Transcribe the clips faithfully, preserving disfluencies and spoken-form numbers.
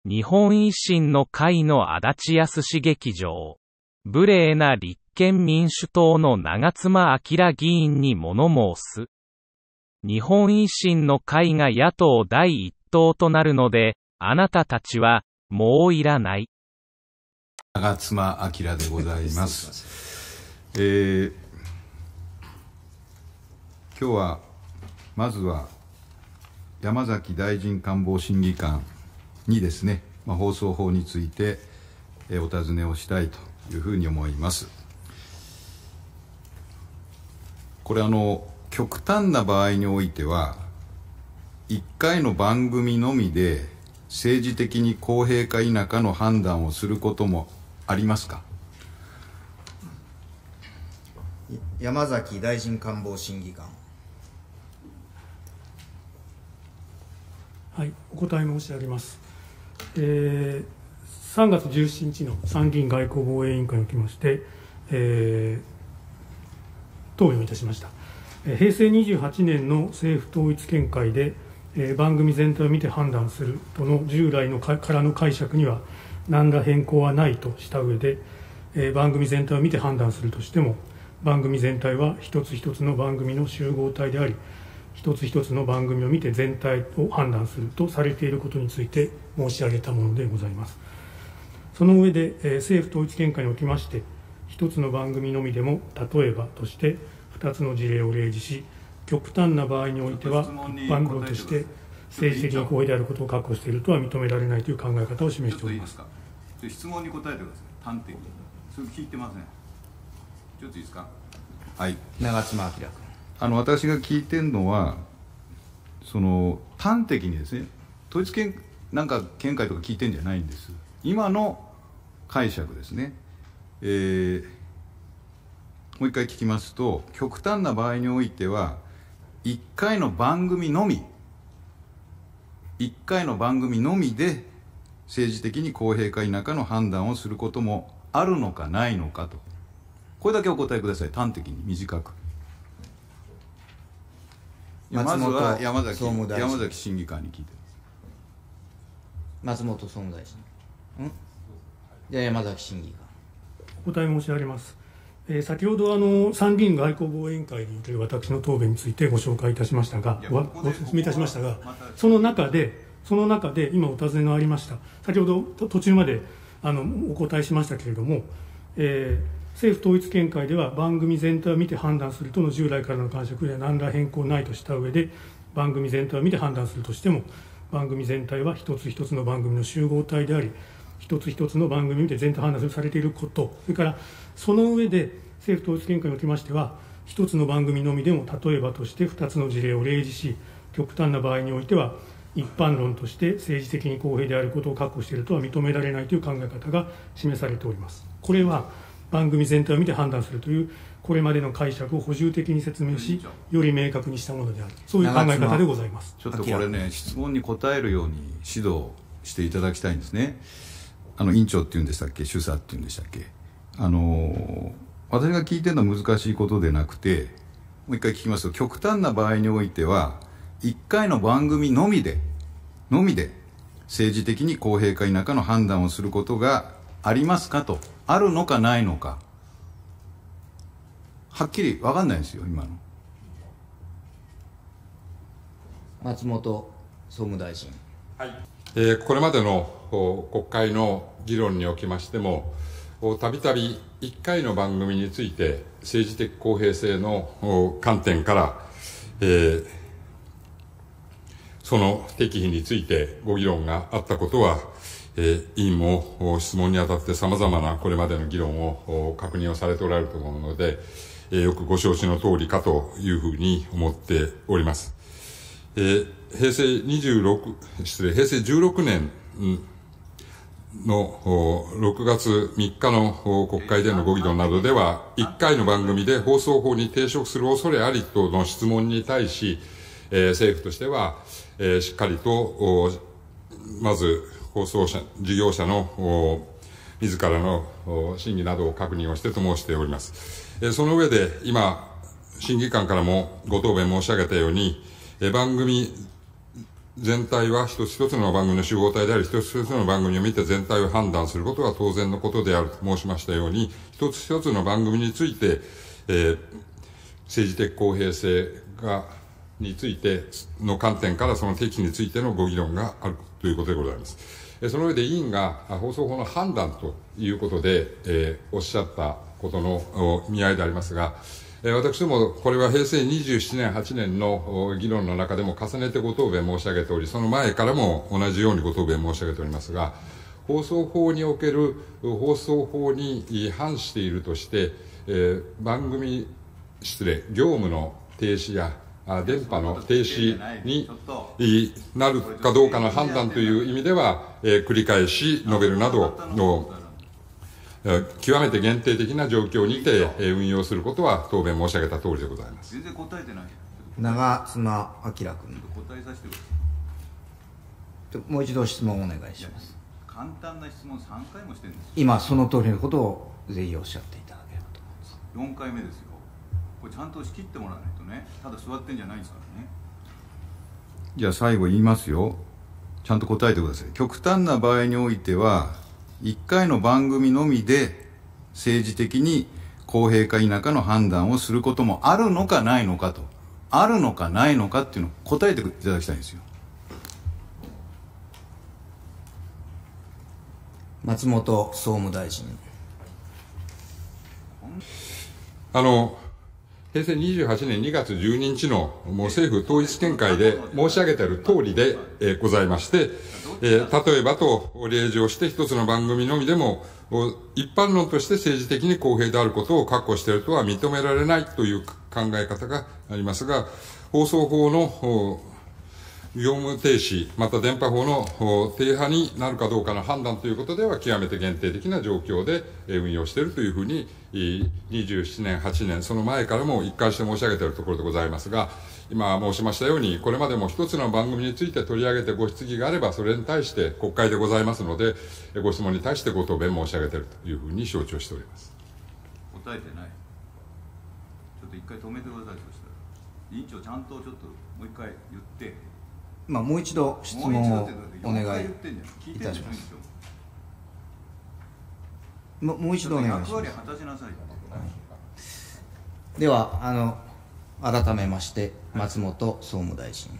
日本維新の会の足立康史劇場。無礼な立憲民主党の長妻昭議員に物申す。日本維新の会が野党第一党となるので、あなたたちは、もういらない。 長妻昭でございます。えー、今日は、まずは、山崎大臣官房審議官にですね、まあ、放送法について、えー、お尋ねをしたいというふうに思います。これあの、極端な場合においては、いっかいの番組のみで政治的に公平か否かの判断をすることもありますか。 山崎大臣官房審議官。 はい、お答え申し上げます。えー、さんがつじゅうしちにちの参議院外交防衛委員会におきまして、えー、答弁をいたしました。へいせいにじゅうはちねんの政府統一見解で、えー、番組全体を見て判断するとの従来のからの解釈には何ら変更はないとした上で、えー、番組全体を見て判断するとしても、番組全体は一つ一つの番組の集合体であり、一つ一つの番組を見て全体を判断するとされていることについて申し上げたものでございます。その上で、えー、政府統一見解におきまして、一つの番組のみでも例えばとして二つの事例を例示し、極端な場合においては一般論として政治的に公平であることを確保しているとは認められないという考え方を示しております。 質問に答えてください。端的に。それ聞いてません。ちょっといいですか。はい。 長妻昭君。 あの私が聞いてるのは、その端的にですね、統一見なんか見解とか聞いてるんじゃないんです。今の解釈ですね。えー、もう一回聞きますと、極端な場合においてはいっかいの番組のみ、いっかいの番組のみで政治的に公平か否かの判断をすることもあるのかないのかと、これだけお答えください。端的に短く。まずは山崎総務大臣、山崎審議官に聞いてます。松本総務大臣。んじゃあ山崎審議官。 お答え申し上げます。えー、先ほどあの参議院外交防衛委員会における私の答弁についてご紹介いたしましたが、ご説明いたしましたが、その中で、その中で今お尋ねのありました、先ほど途中まであのお答えしましたけれども、えー、政府統一見解では番組全体を見て判断するとの従来からの解釈では何ら変更ないとした上で、番組全体を見て判断するとしても、番組全体は一つ一つの番組の集合体であり、一つ一つの番組を見て全体判断されていること、それからその上で政府統一見解におきましては、一つの番組のみでも例えばとして二つの事例を例示し、極端な場合においては一般論として政治的に公平であることを確保しているとは認められないという考え方が示されております。これは番組全体を見て判断するというこれまでの解釈を補充的に説明し、より明確にしたものである、そういう考え方でございます。 ちょっとこれね、質問に答えるように指導していただきたいんですね。あの委員長っていうんでしたっけ、主査っていうんでしたっけ。あの私が聞いてるのは難しいことでなくて、もう一回聞きますと、極端な場合においてはいっかいの番組のみでのみで政治的に公平か否かの判断をすることがありますかと、あるのかないのか、はっきり分かんないですよ今の。 松本総務大臣。 はい。えー、これまでの国会の議論におきましても、たびたびいっかいの番組について政治的公平性の観点から、えー、その適否についてご議論があったことは、えー、委員も質問にあたって様々なこれまでの議論を確認をされておられると思うので、えー、よくご承知の通りかというふうに思っております。えー、平成にじゅうろく、失礼、平成じゅうろくねんのろくがつみっかの国会でのご議論などでは、いっかいの番組で放送法に抵触する恐れありとの質問に対し、えー、政府としては、えー、しっかりと、まず放送者、事業者の自らの審議などを確認をしてと申しております。えー、その上で、今、審議官からもご答弁申し上げたように、えー、番組全体は一つ一つの番組の集合体であり、一つ一つの番組を見て全体を判断することは当然のことであると申しましたように、一つ一つの番組について、えー、政治的公平性が、についての観点からその適についてのご議論があるということでございます。その上で委員が放送法の判断ということで、えー、おっしゃったことの意味合いでありますが、えー、私どもこれは平成にじゅうななねん、はちねんの議論の中でも重ねてご答弁申し上げており、その前からも同じようにご答弁申し上げておりますが、放送法における放送法に反しているとして、えー、番組、失礼、業務の停止や電波の停止になるかどうかの判断という意味では、えー、繰り返し述べるなどの、えー、極めて限定的な状況にて、えー、運用することは答弁申し上げた通りでございます。 全然答えてない。長妻昭君。答えさせてください。もう一度質問をお願いします。簡単な質問さんかいもしてるんです。今その通りのことをぜひおっしゃっていただければと思います。よんかいめですよ。これちゃんと仕切ってもらわないとね、ただ座ってんじゃないんですからね。 じゃあ最後言いますよ。ちゃんと答えてください。極端な場合においてはいっかいの番組のみで政治的に公平か否かの判断をすることもあるのかないのかと、あるのかないのかっていうのを答えていただきたいんですよ。 松本総務大臣。 あの平成にじゅうはちねんにがつじゅうににちのもう政府統一見解で申し上げている通りで、えー、ございまして、えー、例えばと例示をして一つの番組のみでも一般論として政治的に公平であることを確保しているとは認められないという考え方がありますが、放送法の業務停止、また電波法の停波になるかどうかの判断ということでは極めて限定的な状況で運用しているというふうににじゅうななねん、はちねん、その前からも一貫して申し上げているところでございますが、今申しましたように、これまでも一つの番組について取り上げてご質疑があれば、それに対して国会でございますので、ご質問に対してご答弁申し上げているというふうに承知をしております。 答えてない。ちょっと一回止めてください。そしたら委員長ちゃんとちょっともう一回言って、 まあ、もう一度質問をお願いいたします。も, もう一度お願いします。ではあの改めまして松本総務大臣。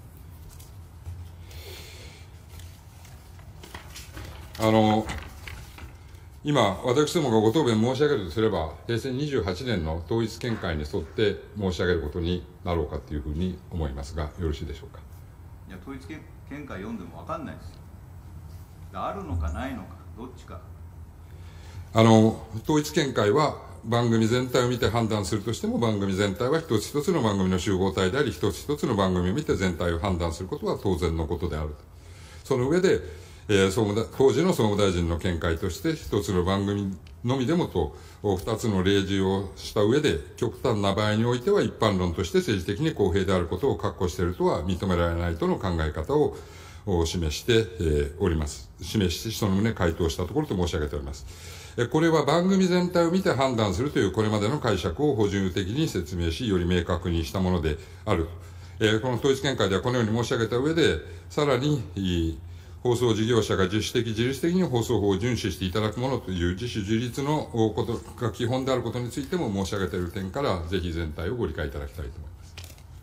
あの今私どもがご答弁申し上げるとすれば、平成にじゅうはちねんの統一見解に沿って申し上げることになろうかというふうに思いますが、よろしいでしょうか。 いや、統一見解読んでも分かんないですよ。あるのかないのか、どっちか。 あの統一見解は番組全体を見て判断するとしても、番組全体は一つ一つの番組の集合体であり、一つ一つの番組を見て全体を判断することは当然のことであると。その上で、えー、総務だ当時の総務大臣の見解として、一つの番組のみでもと二つの例示をした上で、極端な場合においては一般論として政治的に公平であることを確保しているとは認められないとの考え方を示して、えー、おります。示してその旨回答したところと申し上げております。これは番組全体を見て判断するというこれまでの解釈を補充的に説明し、より明確にしたものである。えー、この統一見解ではこのように申し上げた上で、さらに、放送事業者が自主的、自律的に放送法を遵守していただくものという自主自律のことが基本であることについても申し上げている点から、ぜひ全体をご理解いただきたいと思います。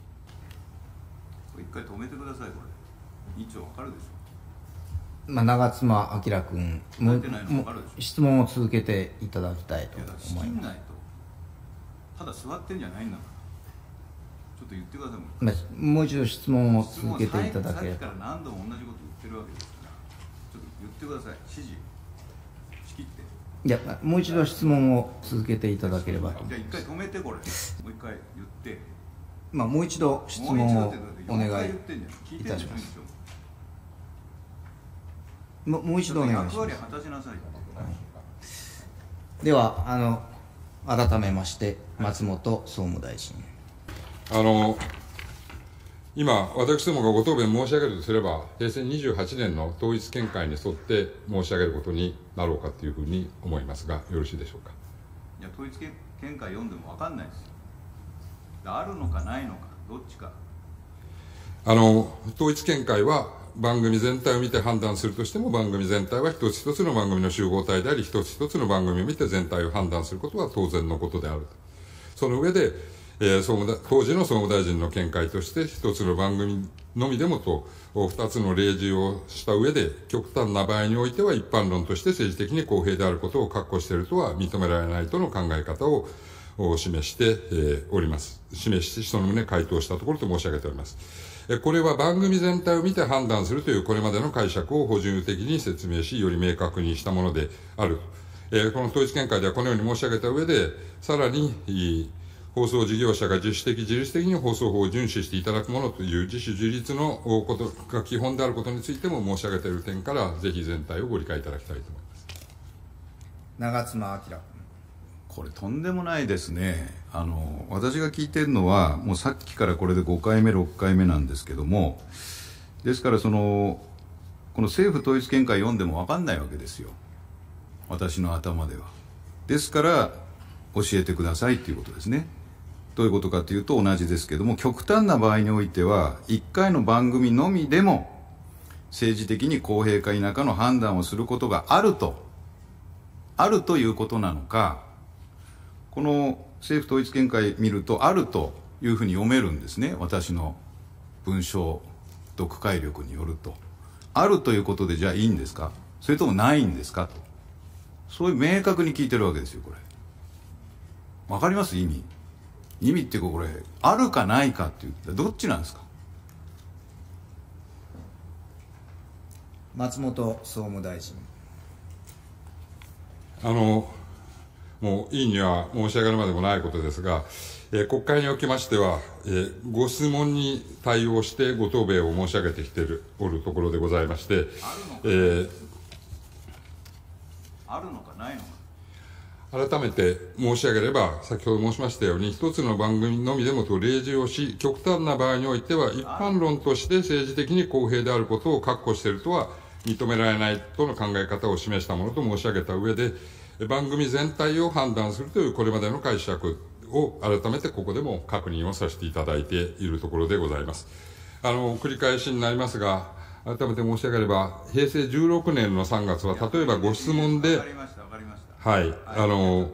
一回止めてください、これ。委員長わかるでしょ。 まあ、長妻昭君、質問を続けていただきたいと思います。 ただ座ってんじゃないんだから。ちょっと言ってください。 まあ、もう一度質問を続けていただければ。 さっきから何度も同じこと言ってるわけですから、ちょっと言ってください。指示仕切って。 いや、もう一度質問を続けていただければと。 じゃあ一回止めて、これもう一回言って、 まあ、もう一度質問をお願いいたします。も, もう一度お願いします。ではあの改めまして松本総務大臣。 あの今私どもがご答弁申し上げるとすれば、平成にじゅうはちねんの統一見解に沿って申し上げることになろうかというふうに思いますが、よろしいでしょうか。 いや、統一見解読んでも分かんないですよ。あるのかないのか、どっちか。 あの、統一見解は番組全体を見て判断するとしても、番組全体は一つ一つの番組の集合体であり、一つ一つの番組を見て全体を判断することは当然のことである。その上で、えー、総務だ当時の総務大臣の見解として、一つの番組のみでもと、二つの例示をした上で、極端な場合においては一般論として政治的に公平であることを確保しているとは認められないとの考え方を示して、えー、おります。示し、その旨回答したところと申し上げております。これは番組全体を見て判断するというこれまでの解釈を補充的に説明し、より明確にしたものである。えー、この統一見解ではこのように申し上げた上で、さらに、放送事業者が自主的、自律的に放送法を遵守していただくものという自主自律のことが基本であることについても申し上げている点から、ぜひ全体をご理解いただきたいと思います。 長妻昭君。 これとんでもないですね。あの私が聞いてるのはもうさっきからこれでごかいめろっかいめなんですけども、ですからそのこの政府統一見解読んでも分かんないわけですよ、私の頭では。ですから教えてくださいということですね。どういうことかというと同じですけども、極端な場合においてはいっかいの番組のみでも政治的に公平か否かの判断をすることがあるとあるということなのか、この政府統一見解見るとあるというふうに読めるんですね。私の文章読解力によると、あるということでじゃあいいんですか、それともないんですかと、そういう明確に聞いてるわけですよ。これわかります？意味意味っていうか、これあるかないかっていうどっちなんですか？ 松本総務大臣。 あのもう委員には申し上げるまでもないことですが、えー、国会におきましては、えー、ご質問に対応してご答弁を申し上げてきているおるところでございまして、えー、 あるのかないのか改めて申し上げれば、先ほど申しましたように、一つの番組のみでもと例示をし、極端な場合においては、一般論として政治的に公平であることを確保しているとは認められないとの考え方を示したものと申し上げた上で、番組全体を判断するというこれまでの解釈を改めてここでも確認をさせていただいているところでございます。あの、繰り返しになりますが、改めて申し上げれば、へいせいじゅうろくねんのさんがつは、例えばご質問で、はい、あの、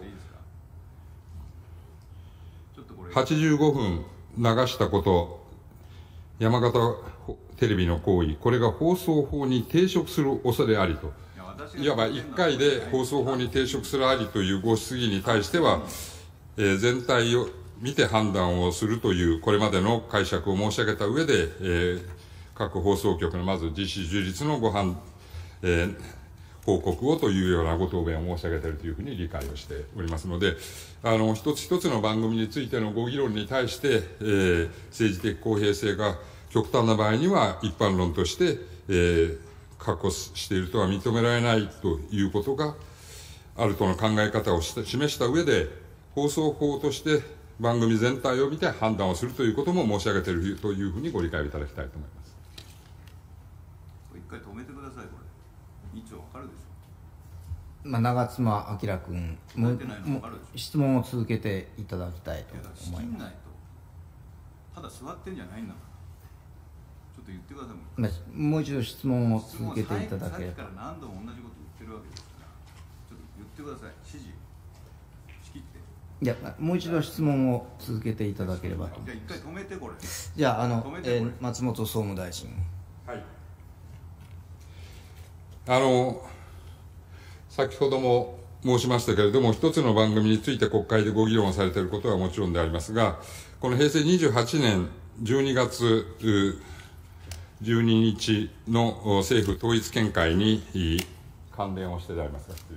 はちじゅうごふん流したこと、山形テレビの行為、これが放送法に抵触する恐れありと、いわばいっかいで放送法に抵触するありというご質疑に対しては、えー、全体を見て判断をするというこれまでの解釈を申し上げた上で、えー、各放送局のまず実施自律のご判、えー、報告をというようなご答弁を申し上げているというふうに理解をしておりますので、あの一つ一つの番組についてのご議論に対して、えー、政治的公平性が極端な場合には一般論として、えー確保しているとは認められないということがあるとの考え方を示した上で、放送法として番組全体を見て判断をするということも申し上げているというふうにご理解をいただきたいと思います。 一回止めてください。これ委員長わかるでしょ。 まあ、長妻昭君もも質問を続けていただきたいと思います。 ただ座ってんじゃないんだから。ちょっと言ってください。 まあ、もう一度質問を続けていただければ。 さっきから何度も同じこと言ってるわけですから、ちょっと言ってください。指示仕切って。 いや、もう一度質問を続けていただければと。 じゃあ一回止めてこれ。 じゃあ、あの、えー、松本総務大臣。 はい。あの、先ほども申しましたけれども、一つの番組について国会でご議論されていることはもちろんでありますが、このへいせいにじゅうはちねんじゅうにがつじゅうににちの政府統一見解に関連をしてでありますが、失礼し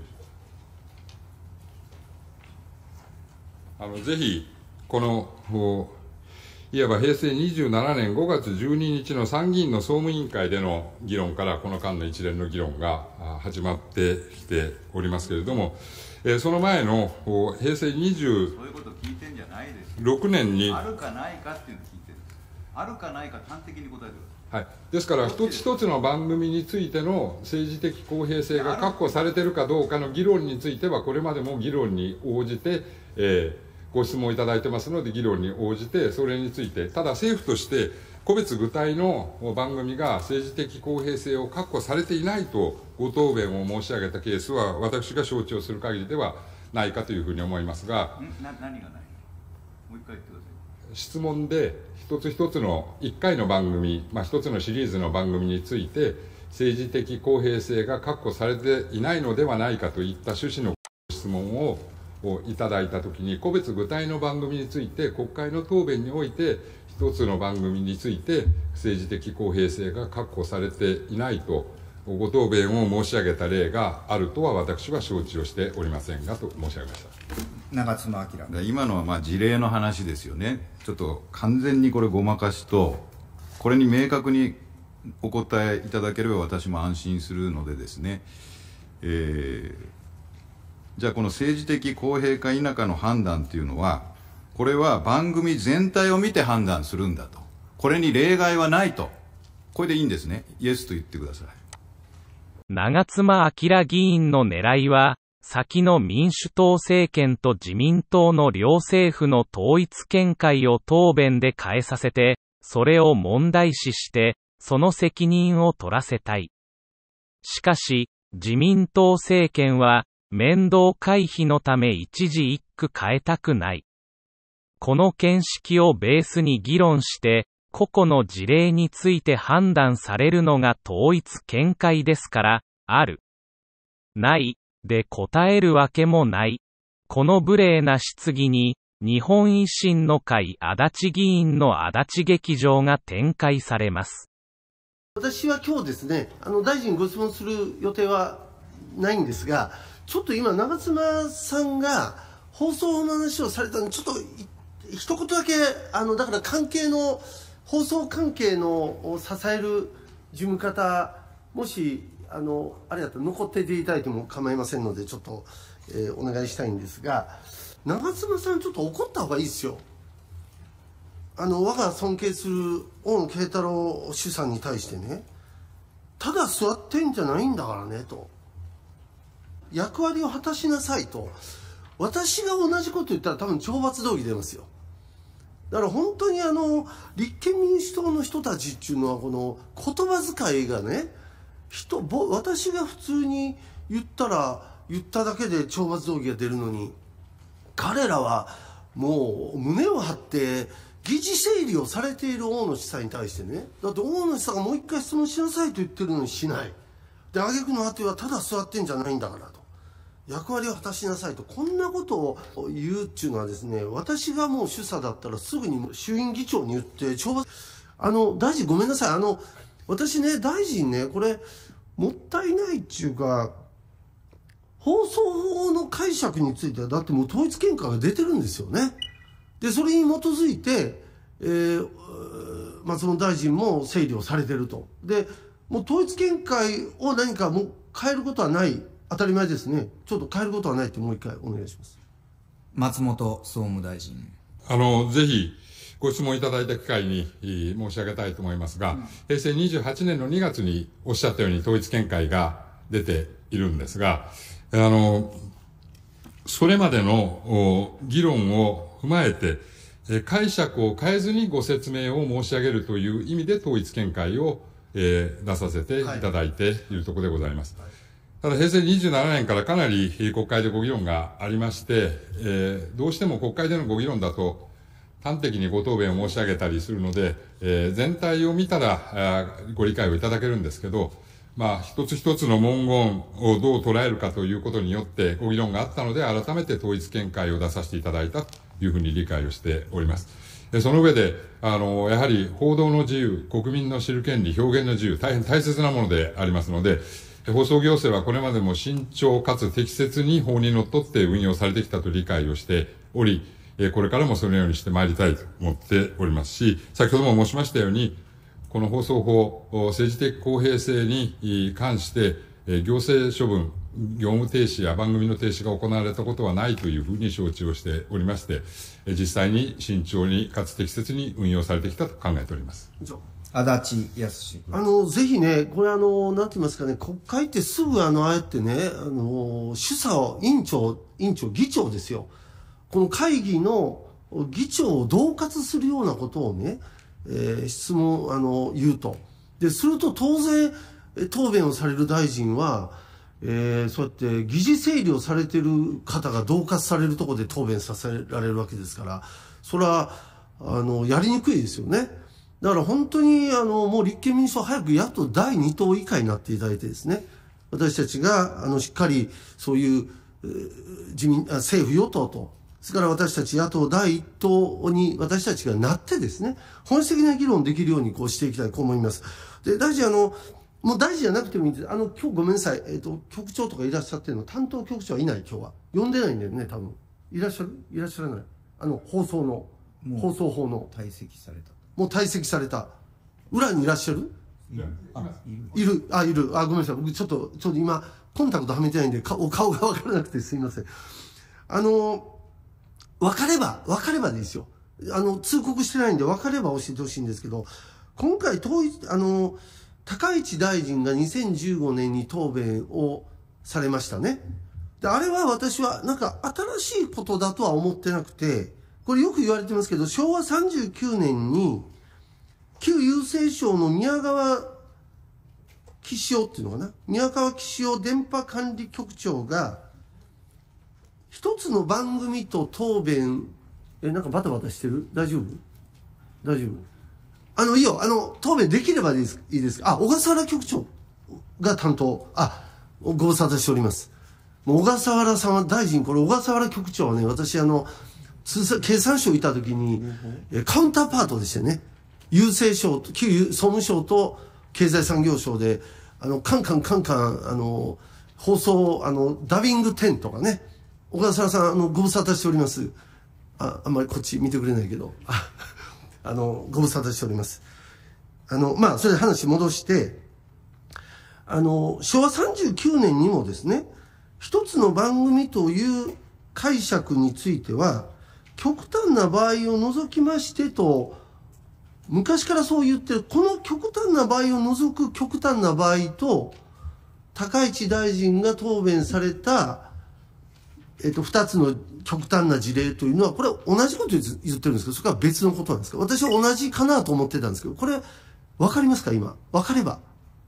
ます。あの、ぜひ、この、いわばへいせいにじゅうななねんごがつじゅうににちの参議院の総務委員会での議論から、この間の一連の議論が始まってきておりますけれども、えー、その前のへいせいにじゅうろくねんに、 あるかないかっていうのを聞いてるんです。あるかないか端的に答えてください。 はい、ですから一つ一つの番組についての政治的公平性が確保されているかどうかの議論については、これまでも議論に応じて、えー、ご質問いただいてますので、議論に応じてそれについて、ただ政府として個別具体の番組が政治的公平性を確保されていないとご答弁を申し上げたケースは、私が承知をする限りではないかというふうに思いますが、 な何がないの？もう一回言ってください。 質問で一つ一つのいっかいの番組、まあ、一つのシリーズの番組について政治的公平性が確保されていないのではないかといった趣旨の質問をいただいたときに、個別具体の番組について国会の答弁において一つの番組について政治的公平性が確保されていないとご答弁を申し上げた例があるとは私は承知をしておりませんがと申し上げました。 長妻昭。 今のはまあ事例の話ですよね。ちょっと完全にこれごまかしと、これに明確にお答えいただければ私も安心するのでですね、えー、じゃあこの政治的公平か否かの判断っていうのは、これは番組全体を見て判断するんだと、これに例外はないと、これでいいんですね。イエスと言ってください。 長妻昭議員の狙いは、先の民主党政権と自民党の両政府の統一見解を答弁で変えさせて、それを問題視して、その責任を取らせたい。しかし、自民党政権は、面倒回避のため一字一句変えたくない。この見識をベースに議論して、個々の事例について判断されるのが統一見解ですから、ある。ない、で答えるわけもない。この無礼な質疑に、日本維新の会足立議員の足立劇場が展開されます。 私は今日ですね、あの大臣ご質問する予定はないんですが、ちょっと今長妻さんが放送の話をされたので、ちょっと一言だけ、あのだから関係の放送関係のを支える事務方、もしあのあれだったら残っていていただいても構いませんので、ちょっと、えー、お願いしたいんですが、長妻さんちょっと怒った方がいいですよ。あの我が尊敬する大野敬太郎主さんに対してね、ただ座ってんじゃないんだからねと、役割を果たしなさいと。私が同じこと言ったら多分懲罰動議出ますよ。だから本当にあの立憲民主党の人たちっていうのは、この言葉遣いがね、人ぼ私が普通に言ったら言っただけで懲罰動議が出るのに、彼らはもう胸を張って議事整理をされている大野知事に対してね、だって大野知事がもう一回質問しなさいと言ってるのにしないで、挙句の果てはただ座ってんじゃないんだからと、役割を果たしなさいと、こんなことを言うっていうのはですね、私がもう主査だったらすぐに衆院議長に言って懲罰、あの大臣ごめんなさい、あの私ね、大臣ね、これもったいないっていうか、放送法の解釈についてはだってもう統一見解が出てるんですよね。でそれに基づいて、えー、松本大臣も整理をされてると。でもう統一見解を何かもう変えることはない、当たり前ですね。ちょっと変えることはないって、もう一回お願いします。 松本総務大臣。 あのぜひご質問いただいた機会に申し上げたいと思いますが、うん、平成にじゅうはちねんのにがつにおっしゃったように統一見解が出ているんですが、あのそれまでの議論を踏まえて解釈を変えずにご説明を申し上げるという意味で統一見解を、えー、出させていただいているところでございます。はい、ただ平成にじゅうななねんからかなり国会でご議論がありまして、えー、どうしても国会でのご議論だと端的にご答弁を申し上げたりするので、えー、全体を見たらご理解をいただけるんですけど、まあ一つ一つの文言をどう捉えるかということによってご議論があったので、改めて統一見解を出させていただいたというふうに理解をしております。その上で、あの、やはり報道の自由、国民の知る権利、表現の自由、大変大切なものでありますので、放送行政はこれまでも慎重かつ適切に法にのっとって運用されてきたと理解をしており、これからもそのようにしてまいりたいと思っておりますし、先ほども申しましたように、この放送法、政治的公平性に関して、行政処分、業務停止や番組の停止が行われたことはないというふうに承知をしておりまして、実際に慎重にかつ適切に運用されてきたと考えております。 足立康あのぜひね、これあのなんて言いますかね、国会ってすぐあのああやってね、あの主査を委員長委員長議長ですよ、この会議の議長を恫喝するようなことをね、 えー、質問、あの、言うと。で、すると当然、答弁をされる大臣は、えー、そうやって議事整理をされてる方が恫喝されるところで答弁させられるわけですから、それは、あの、やりにくいですよね。だから本当に、あの、もう立憲民主党早く野党だいに党以下になっていただいてですね、私たちが、あの、しっかり、そういう、自民、政府与党と、それから私たち野党だいいち党に私たちがなってですね、本質的な議論できるようにこうしていきたいと思います。で、大臣、あの、もう大臣じゃなくてもいいんです。あの、今日ごめんなさい。えっと、局長とかいらっしゃってるの、担当局長はいない、今日は。呼んでないんだよね、多分。いらっしゃるいらっしゃらない。あの、放送の、放送法の。 退席された。 もう退席された。裏にいらっしゃるいる。あ、 いる。あ、いる。あ、ごめんなさい。僕ちょっと、ちょっと今、コンタクトはめてないんで、かお顔がわからなくてすいません。あの、分かれば、分かればでいいですよ。あの、通告してないんで分かれば教えてほしいんですけど、今回、統一、あの、高市大臣がにせんじゅうごねんに答弁をされましたね。で、あれは私はなんか新しいことだとは思ってなくて、これよく言われてますけど、しょうわさんじゅうきゅうねんに、旧郵政省の宮川岸夫っていうのかな、宮川岸夫電波管理局長が、一つの番組と答弁、え、なんかバタバタしてる？大丈夫？大丈夫？あの、いいよ。あの、答弁できればいいです。いいです。あ、小笠原局長が担当。あ、ご無沙汰しております。もう小笠原さんは大臣、これ小笠原局長はね、私あの、通産経産省いた時に、えカウンターパートでしてね、郵政省と、旧総務省と経済産業省で、あの、カンカンカンカン、あの、放送、あの、ダビングテンとかね、小笠原さん、あの、ご無沙汰しております。あ、あんまりこっち見てくれないけど、あ、あの、ご無沙汰しております。あの、まあ、それで話戻して、あの、しょうわさんじゅうきゅうねんにもですね、一つの番組という解釈については、極端な場合を除きましてと、昔からそう言ってる、この極端な場合を除く極端な場合と、高市大臣が答弁された、えっと、二つの極端な事例というのは、これ同じこと言ってるんですけど、それから別のことなんですか？私は同じかなと思ってたんですけど、これ、わかりますか今。わかれば。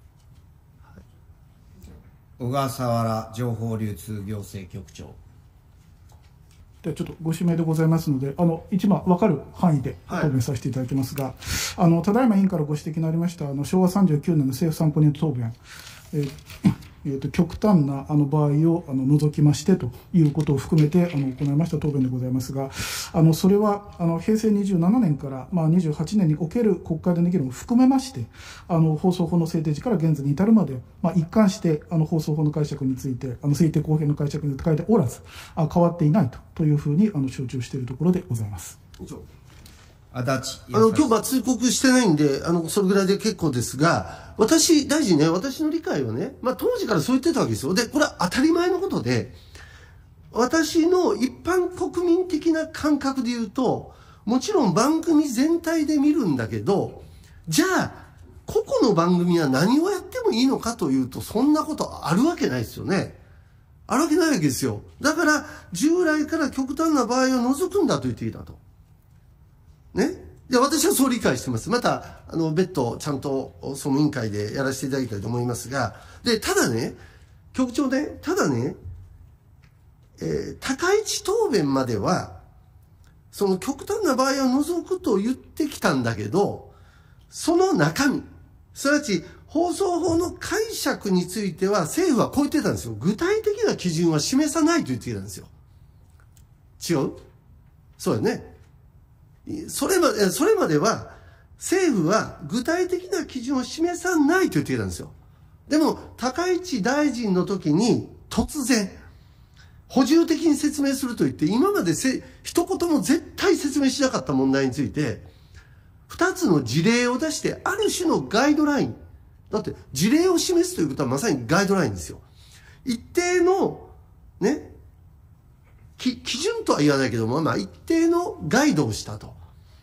小笠原情報流通行政局長。 ではちょっとご指名でございますので、あの一番分かる範囲で答弁させていただきますが、はい、あのただいま委員からご指摘のありましたあのしょうわさんじゅうきゅうねんの政府参考人答弁、えーえー、と極端なあの場合をあの除きましてということを含めてあの行いました答弁でございますが、あのそれはあのへいせいにじゅうななねんから、まあ、にじゅうはちねんにおける国会での議論を含めまして、あの放送法の制定時から現在に至るまで、まあ、一貫してあの放送法の解釈について、あの推定公平の解釈について書いておらず、あ変わっていないとというふうにあの承知をしているところでございます。 足立あの、今日は通告してないんで、あの、それぐらいで結構ですが、私、大臣ね、私の理解はね、まあ当時からそう言ってたわけですよ。で、これは当たり前のことで、私の一般国民的な感覚で言うと、もちろん番組全体で見るんだけど、じゃあ、個々の番組は何をやってもいいのかというと、そんなことあるわけないですよね。あるわけないわけですよ。だから、従来から極端な場合を除くんだと言っていたと。ね。で、私はそう理解してます。また、あの、別途、ちゃんと総務委員会でやらせていただきたいと思いますが、で、ただね、局長ね、ただね、えー、高市答弁までは、その極端な場合を除くと言ってきたんだけど、その中身、すなわち、放送法の解釈については、政府はこう言ってたんですよ。具体的な基準は示さないと言ってきたんですよ。違う？そうよね。それまで、それまでは、政府は具体的な基準を示さないと言ってきたんですよ。でも、高市大臣の時に、突然、補充的に説明すると言って、今までせ一言も絶対説明しなかった問題について、二つの事例を出して、ある種のガイドライン。だって、事例を示すということはまさにガイドラインですよ。一定の、ね、き基準とは言わないけども、まあ、一定のガイドをしたと。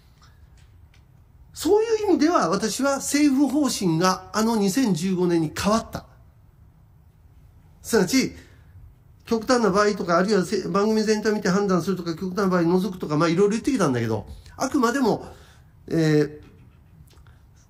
そういう意味では、私は政府方針があのにせんじゅうごねんに変わった。すなわち、極端な場合とか、あるいは番組全体を見て判断するとか、極端な場合を除くとか、まあいろいろ言ってきたんだけど、あくまでも、えー、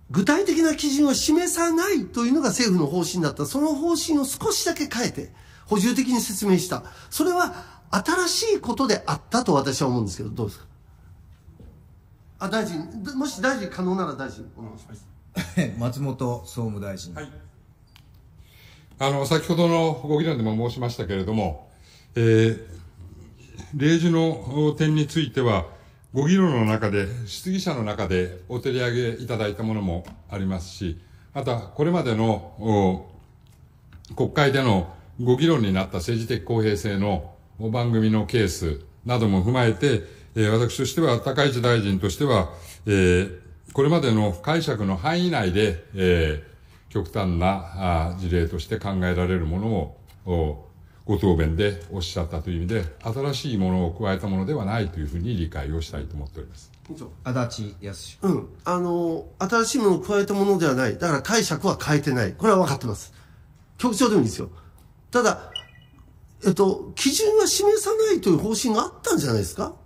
具体的な基準を示さないというのが政府の方針だった。その方針を少しだけ変えて、補充的に説明した。それは新しいことであったと私は思うんですけど、どうですか。あ、大臣、もし大臣可能なら大臣、お願いします。 松本総務大臣。 はい。あの、先ほどのご議論でも申しましたけれども、えー、例示の点については、ご議論の中で、質疑者の中でお取り上げいただいたものもありますし、また、これまでの国会でのご議論になった政治的公平性の番組のケースなども踏まえて、えー、私としては、高市大臣としては、えー、これまでの解釈の範囲内で、えー、極端なあ事例として考えられるものを、ご答弁でおっしゃったという意味で、新しいものを加えたものではないというふうに理解をしたいと思っております。 足立康君。うん。あの、新しいものを加えたものではない。だから解釈は変えてない。これは分かってます。局長でもいいですよ。ただ、えっと、基準は示さないという方針があったんじゃないですか。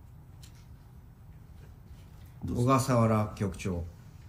小笠原局長。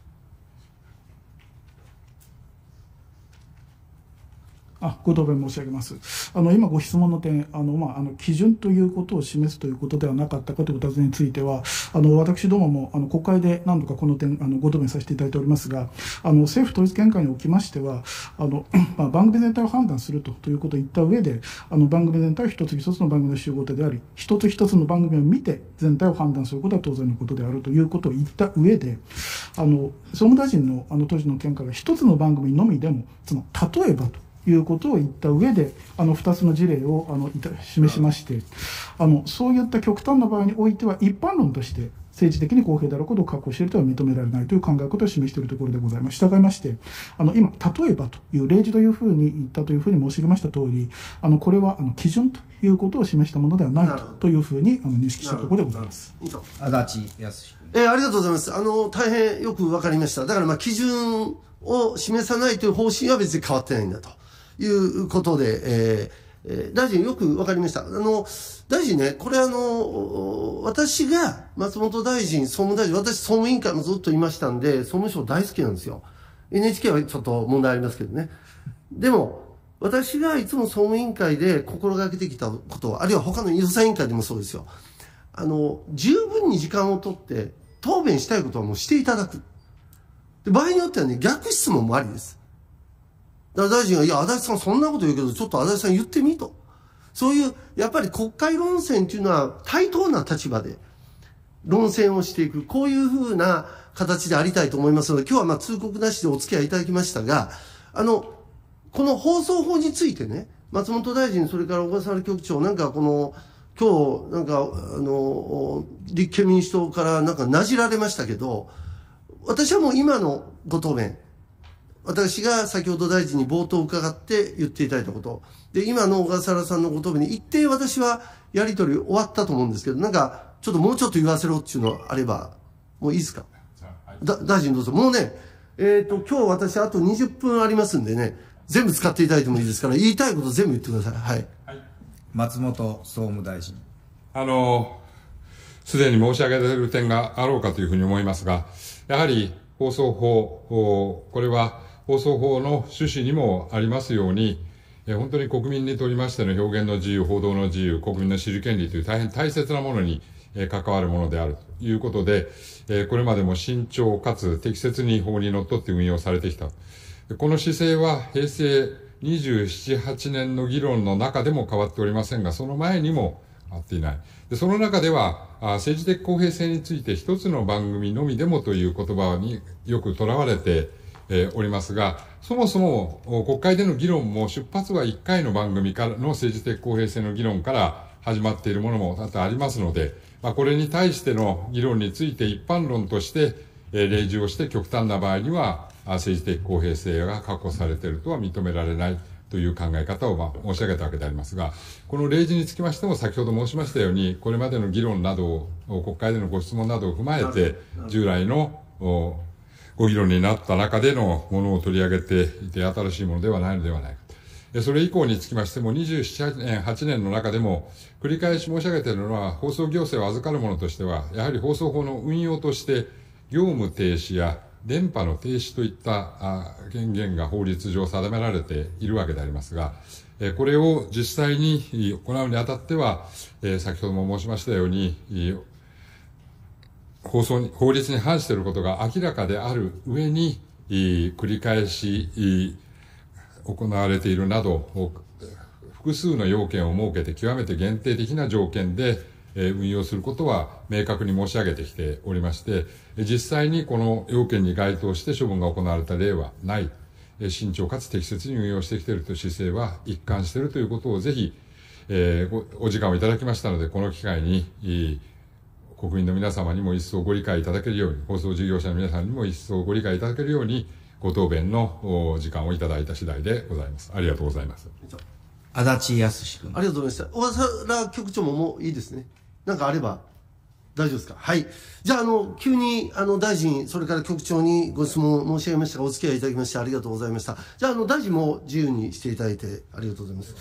あ、ご答弁申し上げます。あの、今ご質問の点、あの、まあ、あの、基準ということを示すということではなかったかというお尋ねについては、あの、私どもも、あの、国会で何度かこの点、あの、ご答弁させていただいておりますが、あの、政府統一見解におきましては、あの、まあ、番組全体を判断すると、ということを言った上で、あの、番組全体を一つ一つの番組の集合体であり、一つ一つの番組を見て全体を判断することは当然のことであるということを言った上で、あの、総務大臣の、あの、当時の見解が一つの番組のみでも、その、例えばと、いうことを言った上で、あの、二つの事例を、あの、いた、示しまして、あの、そういった極端な場合においては、一般論として、政治的に公平であることを確保しているとは認められないという考え方を示しているところでございます。従いまして、あの、今、例えばという例示というふうに言ったというふうに申し上げました通り、あの、これは、あの、基準ということを示したものではないというふうに、あの、認識したところでございます。 足立康君。えー、ありがとうございます。あの、大変よくわかりました。だから、まあ、基準を示さないという方針は別に変わってないんだと。いうことで、えーえー、大臣よくわかりました。あの、大臣ね、これあの、私が松本大臣、総務大臣、私総務委員会もずっといましたんで、総務省大好きなんですよ。エヌエイチケー はちょっと問題ありますけどね。でも、私がいつも総務委員会で心がけてきたことは、あるいは他の予算委員会でもそうですよ。あの、十分に時間をとって答弁したいことはもうしていただく。で場合によってはね、逆質問もありです。だから大臣が、いや、足立さんそんなこと言うけど、ちょっと足立さん言ってみと。そういう、やっぱり国会論戦っていうのは対等な立場で論戦をしていく、こういうふうな形でありたいと思いますので、今日はまあ通告なしでお付き合いいただきましたが、あの、この放送法についてね、松本大臣、それから小笠原局長、なんかこの、今日、なんか、あの、立憲民主党からなんかなじられましたけど、私はもう今のご答弁、私が先ほど大臣に冒頭伺って言っていただいたこと。で、今の小笠原さんのご答弁に一定私はやりとり終わったと思うんですけど、なんか、ちょっともうちょっと言わせろっていうのあれば、もういいですか。だ、大臣どうぞ。もうね、えっと、今日私あとにじゅっぷんありますんでね、全部使っていただいてもいいですから、言いたいこと全部言ってください。はい。はい、 松本総務大臣。 あの、すでに申し上げている点があろうかというふうに思いますが、やはり放送法、これは、放送法の趣旨にもありますように、え本当に国民にとりましての表現の自由、報道の自由、国民の知る権利という大変大切なものに、え関わるものであるということで、えこれまでも慎重かつ適切に法にのっとって運用されてきた。この姿勢は平成にじゅうなな、はちねんの議論の中でも変わっておりませんが、その前にも変わっていない。でその中では、政治的公平性について一つの番組のみでもという言葉によくとらわれて、えー、おりますが、そもそも国会での議論も出発はいっかいの番組からの政治的公平性の議論から始まっているものも多々ありますので、まあ、これに対しての議論について一般論として、えー、例示をして極端な場合には政治的公平性が確保されているとは認められないという考え方をまあ申し上げたわけでありますが、この例示につきましても先ほど申しましたように、これまでの議論などを、国会でのご質問などを踏まえて、従来のご議論になった中でのものを取り上げていて、新しいものではないのではないか。それ以降につきましても、にじゅうなな、はちねんの中でも、繰り返し申し上げているのは、放送行政を預かるものとしては、やはり放送法の運用として、業務停止や電波の停止といった権限が法律上定められているわけでありますが、これを実際に行うにあたっては、先ほども申しましたように、放送に、法律に反していることが明らかである上に、繰り返し行われているなど、複数の要件を設けて極めて限定的な条件で運用することは明確に申し上げてきておりまして、実際にこの要件に該当して処分が行われた例はない、慎重かつ適切に運用してきているという姿勢は一貫しているということをぜひ、えー、お時間をいただきましたので、この機会に、国民の皆様にも一層ご理解いただけるように、放送事業者の皆さんにも一層ご理解いただけるように、ご答弁の時間をいただいた次第でございます。ありがとうございます。 足立康君。 ありがとうございました。小笠原局長ももういいですね。なんかあれば大丈夫ですか。はい。じゃあ、あの、急に、あの、大臣、それから局長にご質問申し上げましたが、お付き合いいただきましてありがとうございました。じゃあ、あの、大臣も自由にしていただいてありがとうございます。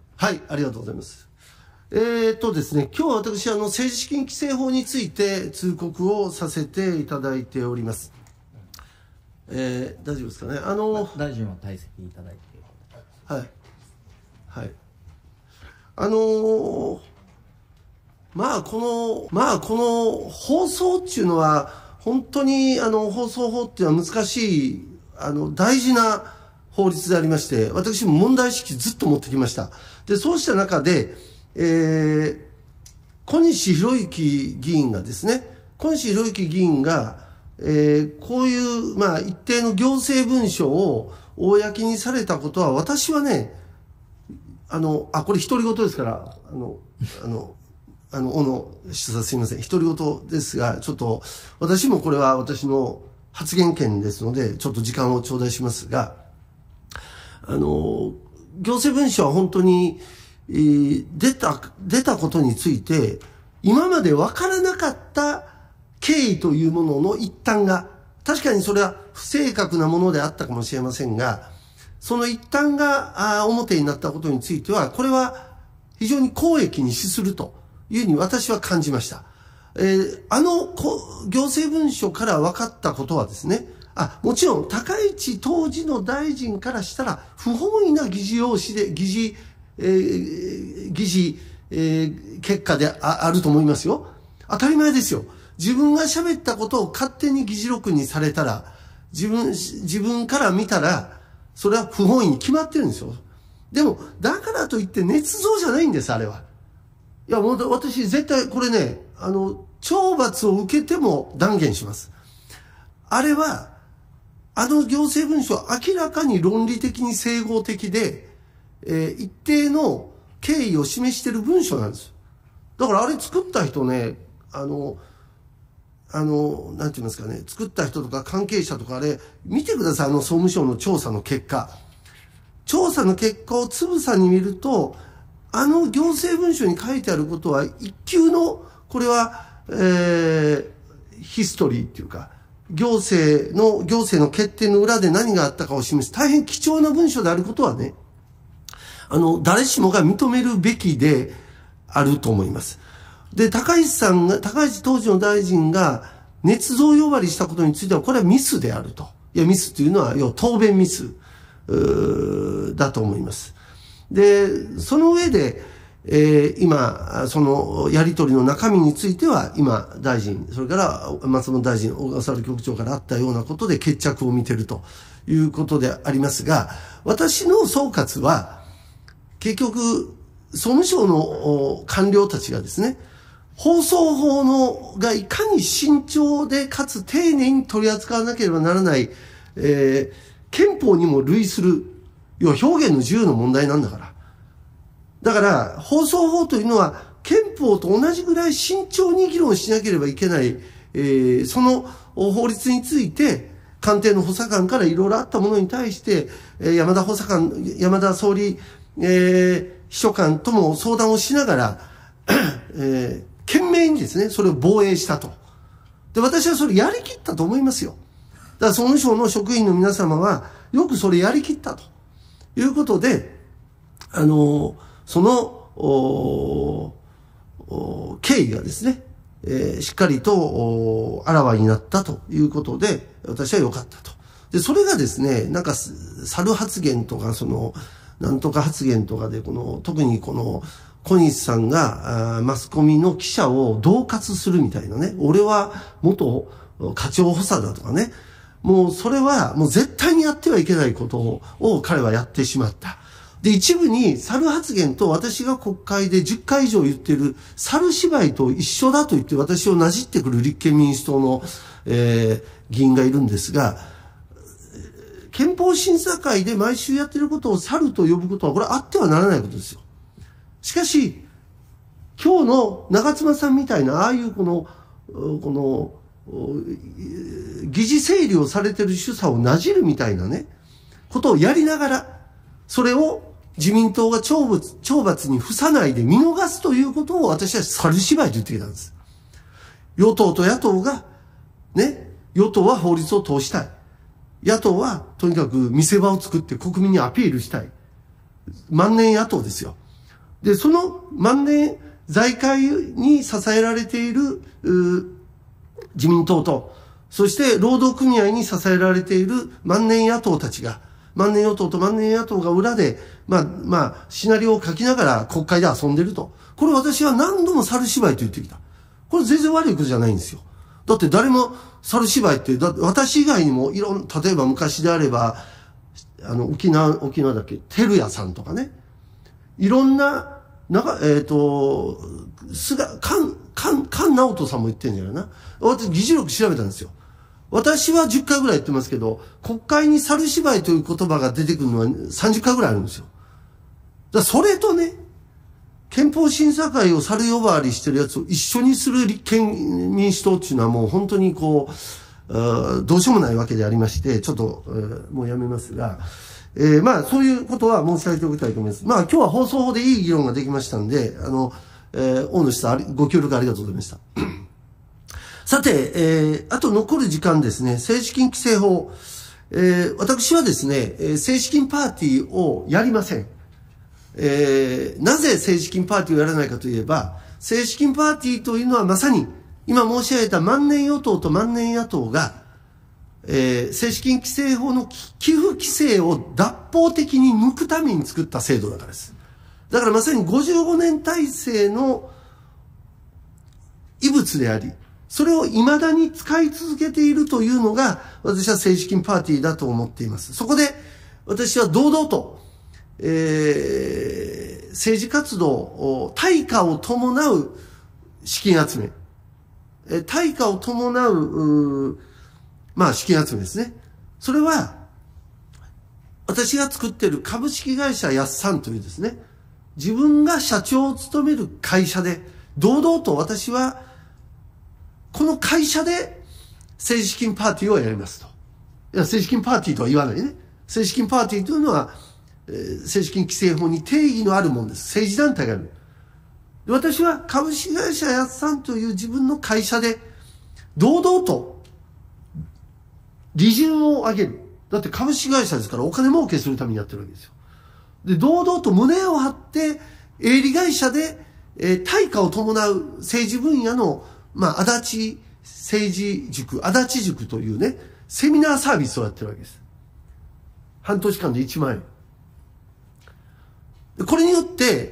はい、ありがとうございます。えーとですね、今日は私、あの、政治資金規正法について通告をさせていただいております。えー、大丈夫ですかね。あの、 大臣は退席いただいて。 はい。はい。あのー、まあ、この、まあ、この放送っていうのは、本当に、あの、放送法っていうのは難しい、あの、大事な法律でありまして、私も問題意識ずっと持ってきました。で、そうした中で、えー、小西博之議員がですね、小西博之議員が、えー、こういう、まあ、一定の行政文書を公にされたことは、私はね、あの、あ、これ独り言ですから、あの、あの、あの、小野主査すいません。独り言ですが、ちょっと、私もこれは私の発言権ですので、ちょっと時間を頂戴しますが、あの、行政文書は本当に、えー、出た、出たことについて、今まで分からなかった経緯というものの一端が、確かにそれは不正確なものであったかもしれませんが、その一端が表になったことについては、これは非常に公益に資するというふうに私は感じました。えー、あの行政文書から分かったことはですね、あ、もちろん高市当時の大臣からしたら不本意な議事要旨で、議事、えー、議事、えー、結果で あ, あると思いますよ。当たり前ですよ。自分が喋ったことを勝手に議事録にされたら、自分、自分から見たら、それは不本意に決まってるんですよ。でも、だからといって捏造じゃないんです、あれは。いや、もう私絶対これね、あの、懲罰を受けても断言します。あれは、あの行政文書は明らかに論理的に整合的で、えー、一定の経緯を示している文書なんです。だからあれ作った人ね、あの、あの、なんて言いますかね、作った人とか関係者とかあれ、見てください、あの総務省の調査の結果。調査の結果をつぶさに見ると、あの行政文書に書いてあることは一級の、これは、えー、ヒストリーっていうか、行政の、行政の決定の裏で何があったかを示す大変貴重な文書であることはね、あの、誰しもが認めるべきであると思います。で、高市さんが、高市当時の大臣が、捏造呼ばわりしたことについては、これはミスであると。いや、ミスというのは、要は答弁ミス、だと思います。で、その上で、えー、今、そのやりとりの中身については、今、大臣、それから松本大臣、小笠原局長からあったようなことで決着を見ているということでありますが、私の総括は、結局、総務省の官僚たちがですね、放送法のがいかに慎重でかつ丁寧に取り扱わなければならない、えー、憲法にも類する、要は表現の自由の問題なんだから。だから、放送法というのは憲法と同じぐらい慎重に議論しなければいけない、えー、その法律について、官邸の補佐官からいろいろあったものに対して、えー、山田補佐官、山田総理、えー、秘書官とも相談をしながら、えー懸命にですね、それを防衛したと。で、私はそれやりきったと思いますよ。だから総務省の職員の皆様は、よくそれやりきったということで、あの、その、おお経緯がですね、 えー、しっかりと、あらわになったということで、私は良かったと。で、それがですね、なんか、猿発言とか、その、なんとか発言とかで、この、特にこの、小西さんが、マスコミの記者を恫喝するみたいなね、俺は元課長補佐だとかね、もうそれはもう絶対にやってはいけないことを、を彼はやってしまった。で、一部に猿発言と私が国会でじゅっかい以上言ってる猿芝居と一緒だと言って私をなじってくる立憲民主党の、えー、議員がいるんですが、憲法審査会で毎週やってることを猿と呼ぶことはこれあってはならないことですよ。しかし、今日の長妻さんみたいな、ああいうこの、この、議事整理をされてる主査をなじるみたいなね、ことをやりながら、それを自民党が懲罰、懲罰に付さないで見逃すということを私は猿芝居と言ってきたんです。与党と野党が、ね、与党は法律を通したい。野党はとにかく見せ場を作って国民にアピールしたい。万年野党ですよ。で、その万年財界に支えられている自民党と、そして労働組合に支えられている万年野党たちが、万年与党と万年野党が裏で、まあ、まあ、シナリオを書きながら国会で遊んでると。これ私は何度も猿芝居と言ってきた。これ全然悪いことじゃないんですよ。だって誰も猿芝居って、だって私以外にもいろん、例えば昔であれば、あの、沖縄、沖縄だっけ、照屋さんとかね。いろんな、なんか、えっ、ー、と、菅、菅、菅、菅直人さんも言ってんじゃないな。私、議事録調べたんですよ。私はじゅっかいぐらい言ってますけど、国会に猿芝居という言葉が出てくるのはさんじゅっかいぐらいあるんですよ。だからそれとね、憲法審査会を猿呼ばわりしてるやつを一緒にする立憲民主党っていうのはもう本当にこう、どうしようもないわけでありまして、ちょっと、えー、もうやめますが、えー、まあそういうことは申し上げておきたいと思います。まあ今日は放送法でいい議論ができましたんで、あの、えー、大野さんご協力ありがとうございました。さて、えー、あと残る時間ですね、政治金規正法。えー、私はですね、政治金パーティーをやりません。えー、なぜ政治金パーティーをやらないかといえば、政治金パーティーというのはまさに、今申し上げた万年与党と万年野党が、えー、政治金規正法の寄付規制を脱法的に抜くために作った制度だからです。だからまさにごじゅうごねん体制の遺物であり、それを未だに使い続けているというのが、私は政治金パーティーだと思っています。そこで、私は堂々と、えー、政治活動、対価を伴う資金集め、対価を伴う、うまあ資金集めですね。それは、私が作っている株式会社やっさんというですね、自分が社長を務める会社で、堂々と私は、この会社で政治資金パーティーをやりますと。いや、政治資金パーティーとは言わないね。政治資金パーティーというのは、えー、政治資金規正法に定義のあるものです。政治団体がある。で、私は株式会社やっさんという自分の会社で、堂々と、利潤を上げる。だって株式会社ですからお金儲けするためにやってるわけですよ。で、堂々と胸を張って、営利会社で、えー、対価を伴う政治分野のまあ、足立政治塾、足立塾というね、セミナーサービスをやってるわけです。半年間でいちまんえん。これによって、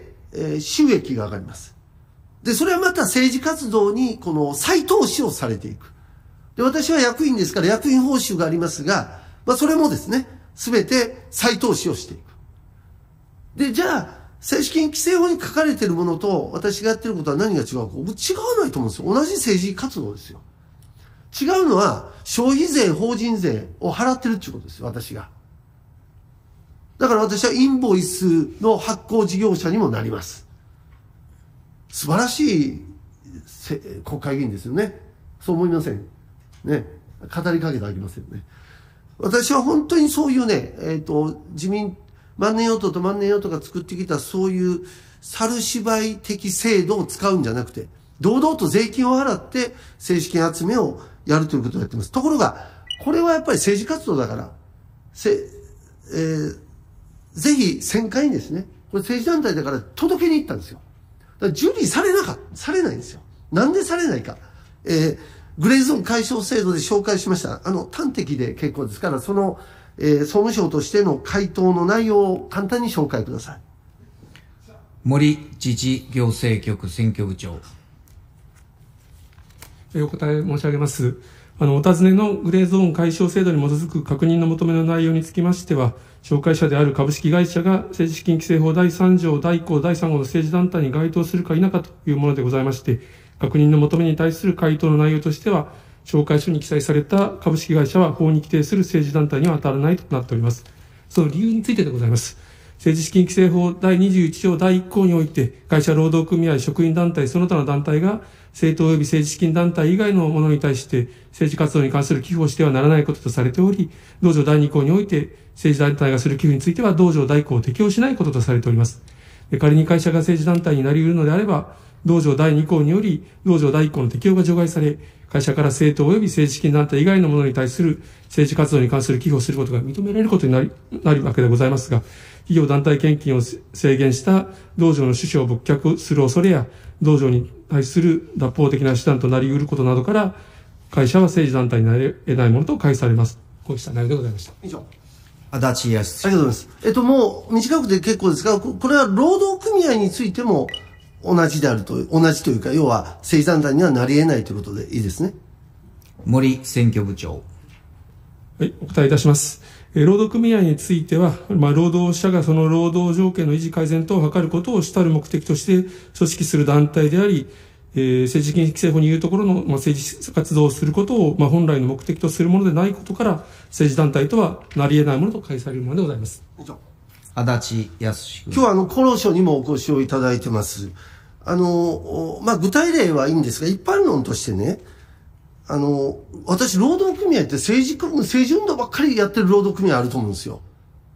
えー、収益が上がります。で、それはまた政治活動に、この再投資をされていく。で、私は役員ですから役員報酬がありますが、まあ、それもですね、すべて再投資をしていく。で、じゃあ、政治金規正法に書かれているものと私がやってることは何が違うか。違わないと思うんですよ。同じ政治活動ですよ。違うのは消費税、法人税を払ってるっていうことですよ、私が。だから私はインボイスの発行事業者にもなります。素晴らしい国会議員ですよね。そう思いませんね。語りかけてあげませんね。私は本当にそういうね、えっと、自民、万年与党と万年与党が作ってきたそういう猿芝居的制度を使うんじゃなくて、堂々と税金を払って政治金集めをやるということをやってます。ところが、これはやっぱり政治活動だから、せ、えー、ぜひ選会にですね、これ政治団体だから届けに行ったんですよ。だから受理されなかった、されないんですよ。 なんでされないか。えー、グレーゾーン解消制度で紹介しました。あの、端的で結構ですから、その、えー、総務省としての回答の内容を簡単に紹介ください。 森自治行政局選挙部長。 お答え申し上げます。あの、お尋ねのグレーゾーン解消制度に基づく確認の求めの内容につきましては、紹介者である株式会社が政治資金規正法だいさん条だいい項だいさん号の政治団体に該当するか否かというものでございまして、確認の求めに対する回答の内容としては、紹介書に記載された株式会社は法に規定する政治団体には当たらないとなっております。その理由についてでございます。政治資金規正法だいにじゅういち条だいいっ項において、会社労働組合、職員団体、その他の団体が、政党及び政治資金団体以外のものに対して政治活動に関する寄付をしてはならないこととされており、同条だいに項において政治団体がする寄付については同条だい項を適用しないこととされております。で、仮に会社が政治団体になり得るのであれば、同条だいに項により同条だいい項の適用が除外され、会社から政党及び政治資金団体以外のものに対する政治活動に関する寄付をすることが認められることになり、なるわけでございますが、企業団体献金を制限した同条の趣旨を勃却する恐れや、同条に対する脱法的な手段となり得ることなどから、会社は政治団体になれ得ないものと解されます。こうした内容でございました。 以上。 足立康。 ありがとうございます。えっと、もう短くて結構ですが、これは労働組合についても同じであると、同じというか、要は政治団体にはなり得ないということでいいですね。 森選挙部長。 はい、お答えいたします。えー、労働組合については、まあ、労働者がその労働条件の維持改善等を図ることを主たる目的として組織する団体であり、えー、政治資金規正法にいうところの、まあ、政治活動をすることを、まあ、本来の目的とするものでないことから、政治団体とはなり得ないものと解されるものでございます。 足立康君。 今日はあの、厚労省にもお越しをいただいてます。あの、まあ、具体例はいいんですが、一般論としてね、あの、私、労働組合って政治、政治運動ばっかりやってる労働組合あると思うんですよ。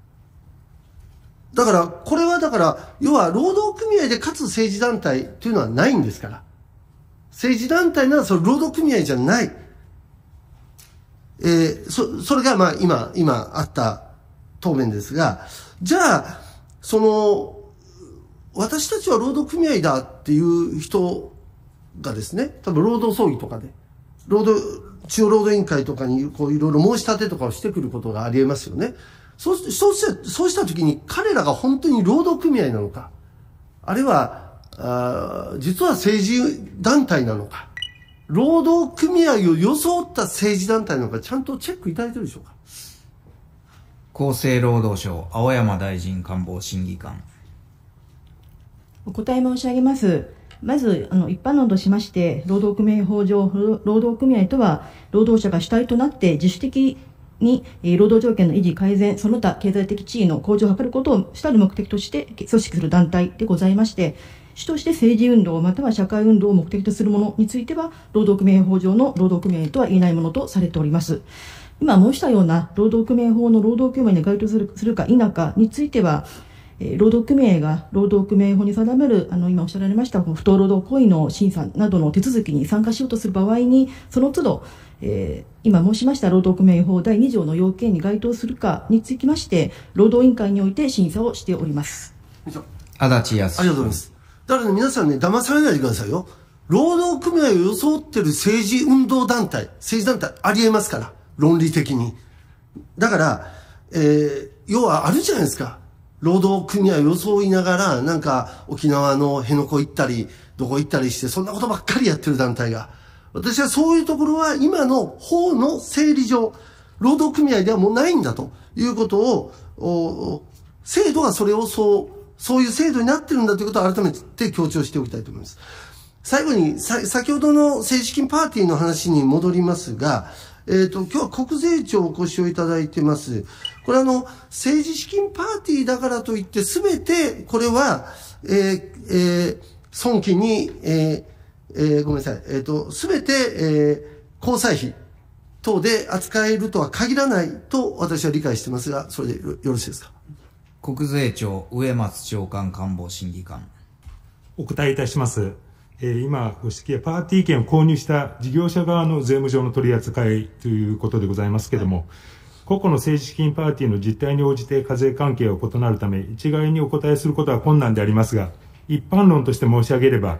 だから、これはだから、要は労働組合でかつ政治団体っていうのはないんですから。政治団体ならそれ労働組合じゃない。えー、そ、それがまあ今、今あった答弁ですが、じゃあ、その、私たちは労働組合だっていう人がですね、多分労働争議とかで、労働、中央労働委員会とかにこういろいろ申し立てとかをしてくることがあり得ますよね。そうし、そうした、そうしたときに彼らが本当に労働組合なのか、あるいは、あ実は政治団体なのか、労働組合を装った政治団体なのか、ちゃんとチェックいただいてるでしょうか。 厚生労働省、青山大臣官房審議官。 お答え申し上げます。まず、あの、一般論としまして、労働組合法上、労働組合とは、労働者が主体となって自主的に、えー、労働条件の維持改善、その他経済的地位の向上を図ることを主たる目的として組織する団体でございまして、主として政治運動または社会運動を目的とするものについては、労働組合法上の労働組合とは言えないものとされております。今申したような労働組合法の労働組合に該当する、するか否かについては、えー、労働組合が労働組合法に定める、あの、今おっしゃられました、不当労働行為の審査などの手続きに参加しようとする場合に、その都度、えー、今申しました労働組合法だいに条の要件に該当するかにつきまして、労働委員会において審査をしております。 足立康。 ありがとうございます。だから、ね、皆さんね、騙されないでくださいよ。労働組合を装ってる政治運動団体、政治団体ありえますから、論理的に。だから、えー、要はあるじゃないですか。労働組合を装いながら、なんか沖縄の辺野古行ったり、どこ行ったりして、そんなことばっかりやってる団体が。私はそういうところは今の法の整理上、労働組合ではもうないんだということを、制度がそれをそう、そういう制度になってるんだということを改めて強調しておきたいと思います。最後に、さ、先ほどの政治資金パーティーの話に戻りますが、えっと、今日は国税庁お越しをいただいてます。これあの、政治資金パーティーだからといって、すべて、これは、えー、えー、損金に、えー、えー、ごめんなさい、えっと、すべて、えー、交際費等で扱えるとは限らないと私は理解してますが、それで よ, よろしいですか。 国税庁、植松長官官房審議官。 お答えいたします。えー、今、ご指摘はパーティー券を購入した事業者側の税務上の取り扱いということでございますけれども、はい、個々の政治資金パーティーの実態に応じて課税関係が異なるため、一概にお答えすることは困難でありますが、一般論として申し上げれば、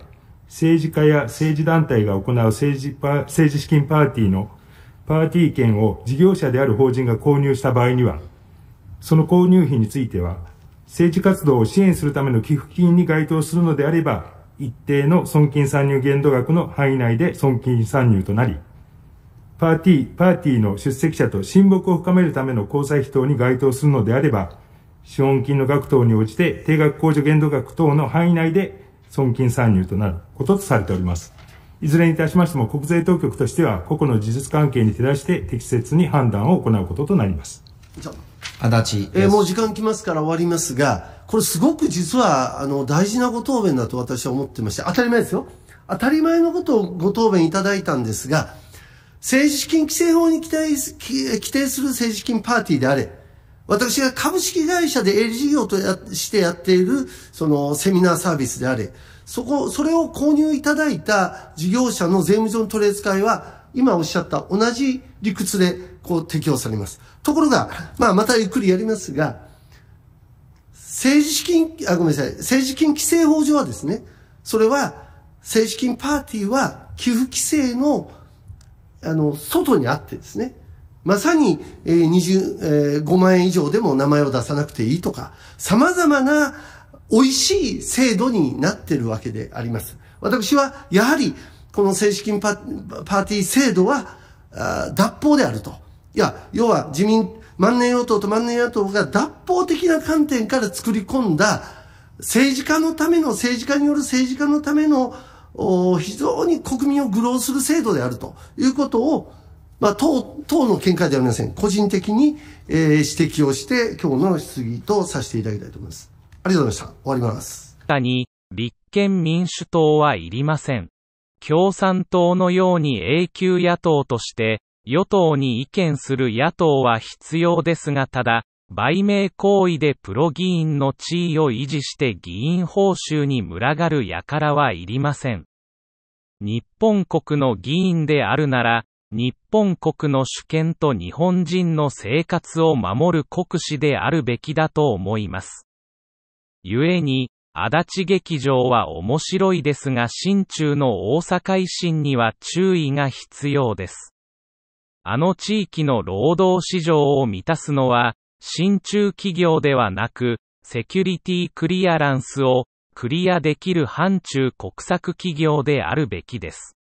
政治家や政治団体が行う政治パ、政治資金パーティーのパーティー券を事業者である法人が購入した場合には、その購入費については、政治活動を支援するための寄付金に該当するのであれば、一定の損金参入限度額の範囲内で損金参入となり、パーティー、パーティーの出席者と親睦を深めるための交際費等に該当するのであれば、資本金の額等に応じて定額控除限度額等の範囲内で損金参入となることとされております。いずれにいたしましても、国税当局としては、個々の事実関係に照らして適切に判断を行うこととなります。 足立、 えー、もう時間来ますから終わりますが、これすごく実はあの大事なご答弁だと私は思ってまして、当たり前ですよ。当たり前のことをご答弁いただいたんですが、政治資金規正法に規定規定する政治資金パーティーであれ、私が株式会社で営利事業とやしてやっているそのセミナーサービスであれ、そこ、それを購入いただいた事業者の税務上の取り扱いは、今おっしゃった同じ理屈でこう適用されます。ところが、まあまたゆっくりやりますが、政治資金、あ、ごめんなさい、政治資金規正法上はですね、それは政治資金パーティーは寄付規制のあの外にあってですね、まさに、えー、にじゅう、えー、ごまんえん以上でも名前を出さなくていいとか、様々な美味しい制度になっているわけであります。私は、やはり、この政治資金パ、パーティー制度は、あ脱法であると。いや、要は自民、万年与党と万年野党が脱法的な観点から作り込んだ、政治家のための、政治家による政治家のための、非常に国民を愚弄する制度であるということを、まあ、党、党の見解ではありません。個人的に、えー、指摘をして、今日の質疑とさせていただきたいと思います。ありがとうございました。終わります。 に、立憲民主党はいりません。共産党のように永久野党として、与党に意見する野党は必要ですが、ただ、売名行為でプロ議員の地位を維持して議員報酬に群がる輩はいりません。日本国の議員であるなら、日本国の主権と日本人の生活を守る国士であるべきだと思います。故に、足立劇場は面白いですが心中の大阪維新には注意が必要です。あの地域の労働市場を満たすのは、新中企業ではなく、セキュリティクリアランスをクリアできる範中国策企業であるべきです。